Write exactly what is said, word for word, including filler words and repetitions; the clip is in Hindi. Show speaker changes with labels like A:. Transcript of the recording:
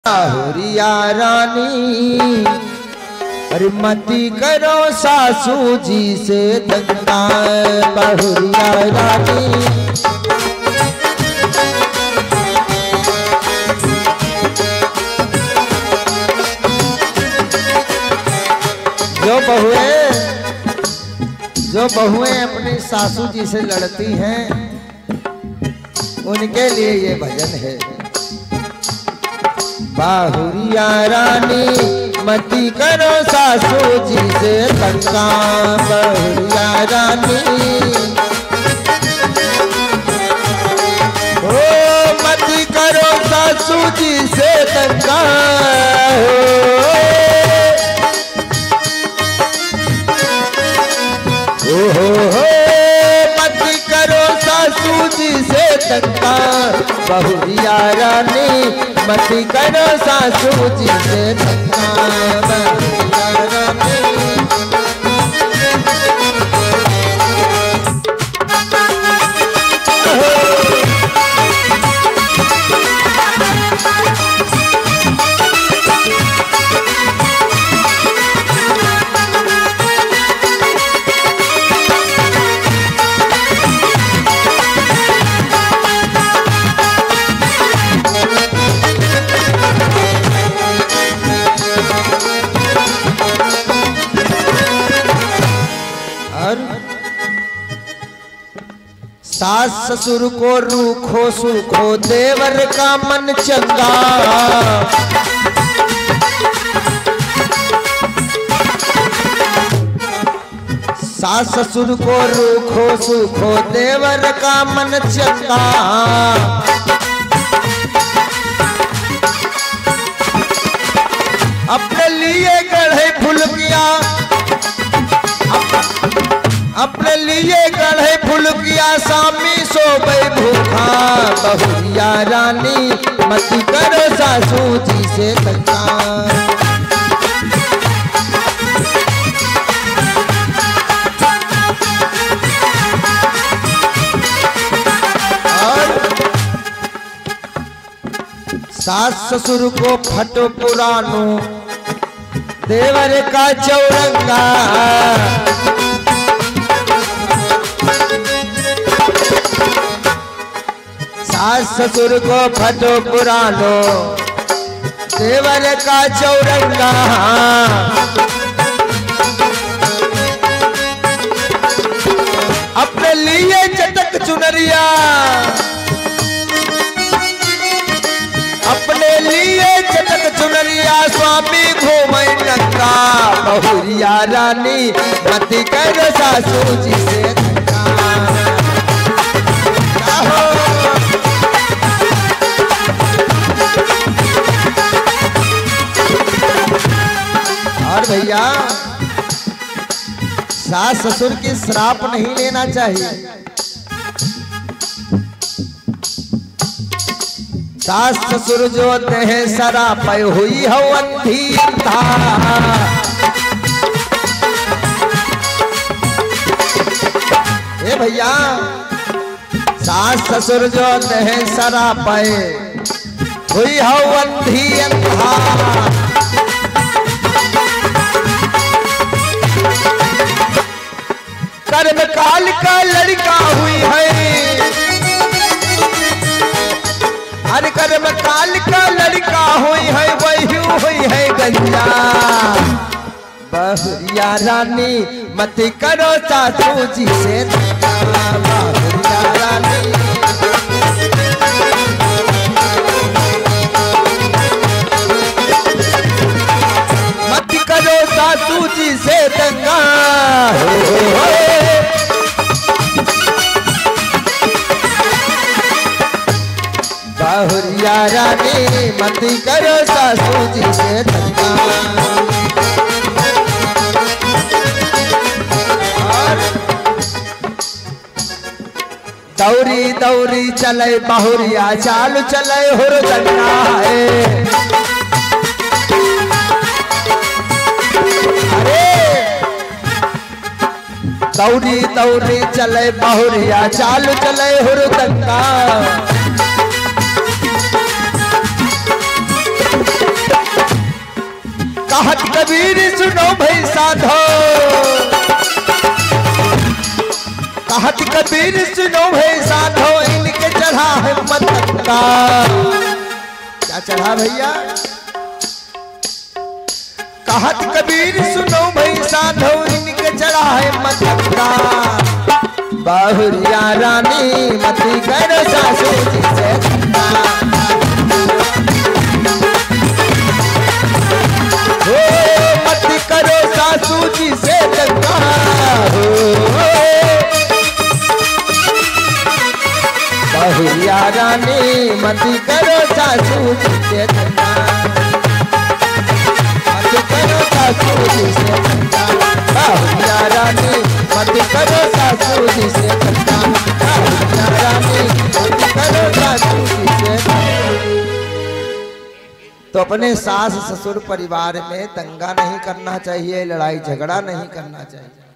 A: बहुरिया रानी अरे मती करो सासू जी से दंगा। बहुरिया रानी जो बहुएं जो बहुएं अपनी सासू जी से लड़ती हैं उनके लिए ये भजन है। बहुरिया रानी मती करो सासू जी से दंगा। बहुरिया रानी ओ मती करो सासू जी से दंगा। ओ हो हो मती करो सासू जी से दंगा। बहुरिया रानी मती करो सासू जी से दंगा। बहुरिया रानी सास ससुर को रूखो सूखो देवर का मन चंगा। सास ससुर को रूखो सूखो देवर का मन चंगा। अपने लिए गढ़े फुलकिया अपने लिए गढ़े फुलकिया सामी सोबे भूखा। बहुरिया रानी मती करो सासू जी से दंगा। और सास ससुर को फटो पुरानो देवर का चौरंगा। सास ससुर को फटो पुरानो देवर का चौरंगा। अपने लिए चटक चुनरिया अपने लिए चटक चुनरिया स्वामी घूमे नंगा। बहुरिया रानी मती करो सासू जी से दंगा। और भैया सास ससुर की श्राप नहीं लेना चाहिए। सास ससुर जो देह शराप हुई हो अंधी अंधा। ए भैया सास ससुर जो देह शराप हुई हो अंधी अंधा। कर्म काल का लड़का हुई है हर कर्म काल का लड़का हुई है वही हुई है गंजा। बहुरिया रानी मती करो सासू जी से दंगा। बहुरिया रानी मती करो सासू जी से दंगा। हो हो हो बहुरिया रानी मती करो सासू जी से दंगा। दौरी दौरी चले बहुरिया चालू चले हुर दंगा है। अरे दौरी दौरी चले बहुरिया चालू चले हुर दंगा। कहत कबीर सुनो भाई साधो, कहत कबीर सुनो भाई साधो, इनके चढ़ा है मटका। क्या चढ़ा भैया? कहत कबीर सुनो भाई साधो, इनके चढ़ा है मटका। बहुरिया रानी मती करो सासू जी से धक्का। हो मती करो सासू जी से धक्का। बहुरिया रानी मती करो सासू जी से धक्का। मती करो सासू जी से धक्का। बहुरिया रानी मती करो सासू जी से धक्का। बहुरिया रानी मती करो सासू जी से धक्का। तो अपने सास ससुर परिवार में दंगा नहीं करना चाहिए, लड़ाई झगड़ा नहीं करना चाहिए।